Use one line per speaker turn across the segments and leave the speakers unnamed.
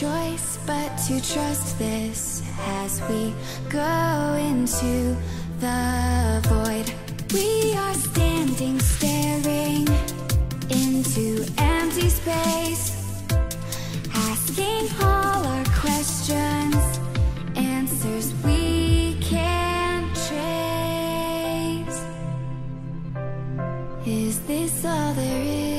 choice but to trust this as we go into the void. We are standing, staring into empty space, asking all our questions, answers we can't trace. Is this all there is?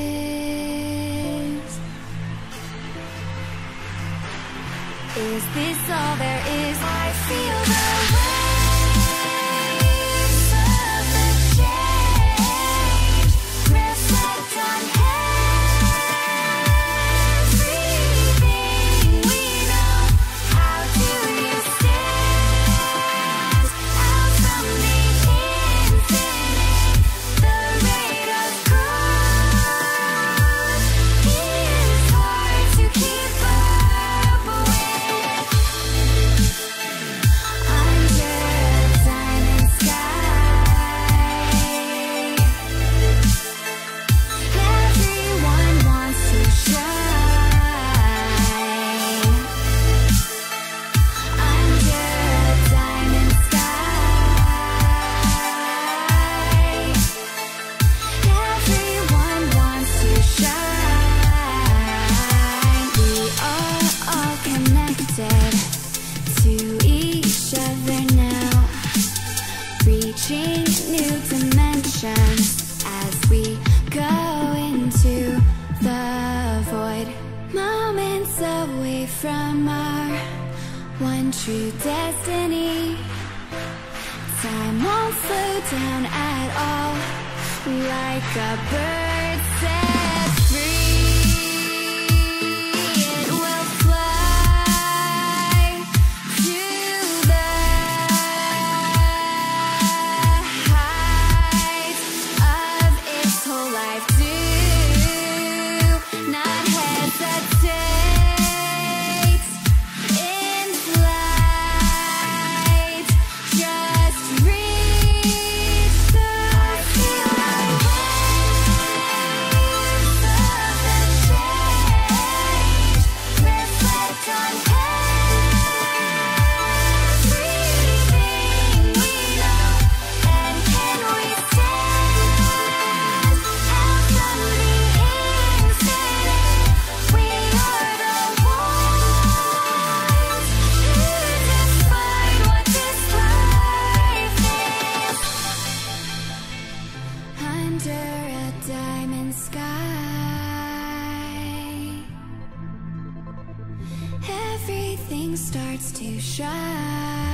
Is this all there is? I feel the waves of the change reflect on everything we know. How do you stand out from the infinite? The rate of growth is hard to keep up with. Under a diamond sky, everyone wants to shine. Under a diamond sky, everyone wants to shine. We are all connected to each other now, reaching new dimensions as we go into the void. Moments away from our one true destiny. Time won't slow down at all, like a bird set free. It will fly to the heights of its whole life. Do not hesitate in flight. Just reach the waves of the change reflect on everything we know. And can we stand out from the infinite? We are the ones who define what this life is. Under a diamond sky, everything starts to shine.